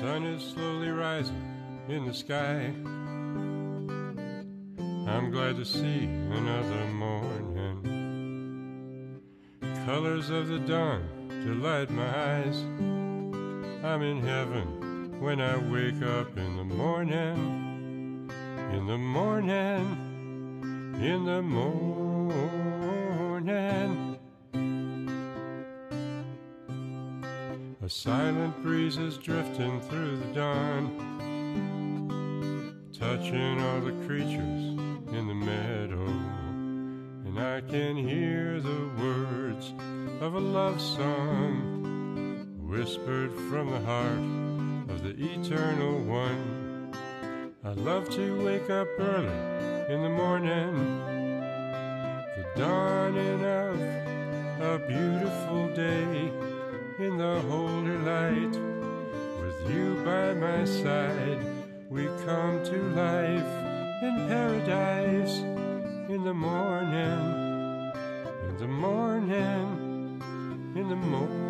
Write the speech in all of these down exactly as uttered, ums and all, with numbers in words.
sun is slowly rising in the sky. I'm glad to see another morning. Colors of the dawn delight my eyes. I'm in heaven when I wake up in the morning. In the morning, in the morning. A silent breeze is drifting through the dawn, touching all the creatures in the meadow. And I can hear the words of a love song, whispered from the heart of the Eternal One. I love to wake up early in the morning, the dawning of a beautiful day, in the holy light, with you by my side. We come to life in paradise, in the morning, in the morning, in the morning.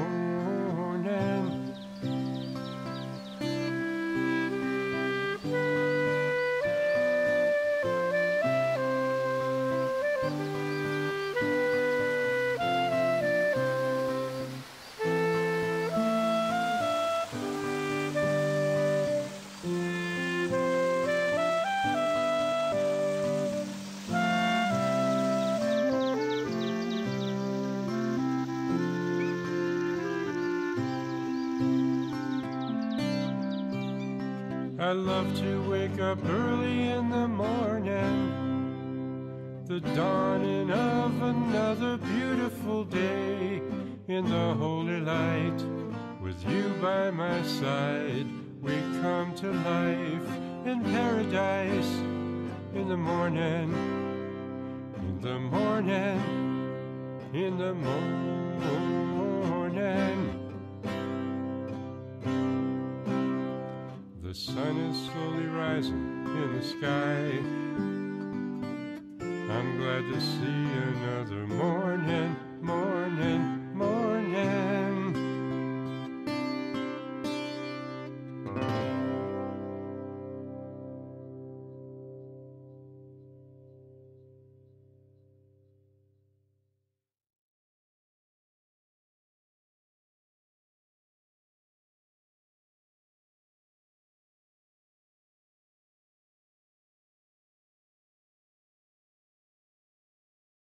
I love to wake up early in the morning, the dawning of another beautiful day, in the holy light, with you by my side. We come to life in paradise, in the morning, in the morning, in the morning. The sun is slowly rising in the sky. I'm glad to see another morning, morning.